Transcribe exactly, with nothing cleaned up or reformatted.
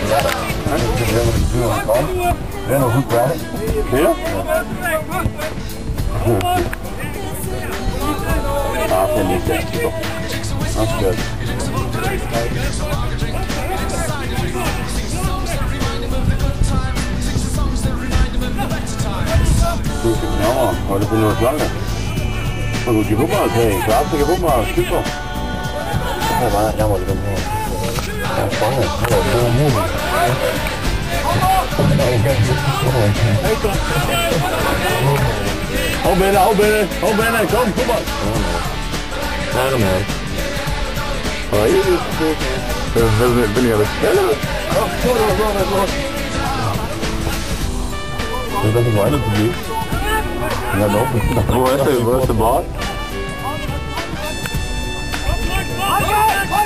They're no good at it. Yeah? Ah, I need that. That's good. No, har du funnet noget Har du givet mig til en klap, så kan du mig skylde på? Jeg bare, jeg må lige komme her. Jeg er fanget. Jeg er bare muligt. Hov Benne, hov Benne, hov Benne, kom, kom op. Nej, kom her. Hej. Hvad er det? Kom, kom, kom, kom. Det er da for øjne på liv. Jeg er lov. Hvor er det? Hvor er det bare?